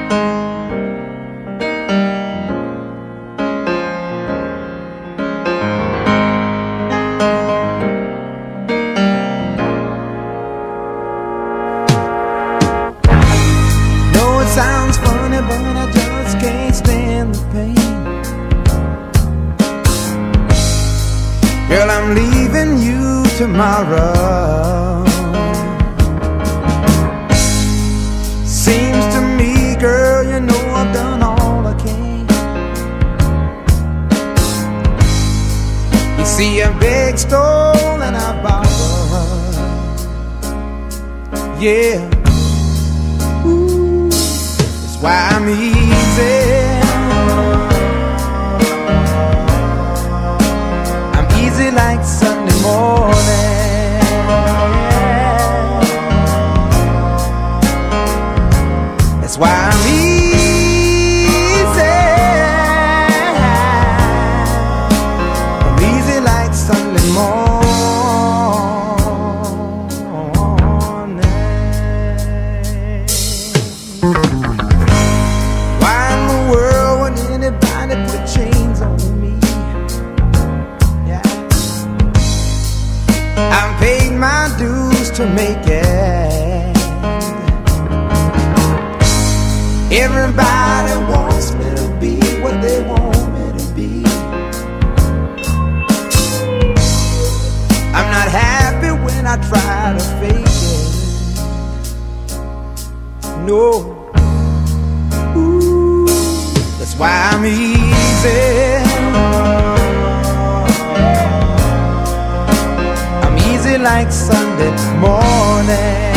Sounds funny, but I just can't stand the pain. Girl, I'm leaving you tomorrow. Seems to me, girl, you know I've done all I can. You see, I beg, stole, and I borrowed. Yeah. Why I'm easy. I'm easy like Sunday morning. That's why I'm easy. I'm easy like Sunday morning. Put chains on me. Yeah, I've paid my dues to make it. Everybody wants me to be what they want me to be. I'm not happy when I try to fake it. No. That's why I'm easy. I'm easy like Sunday morning.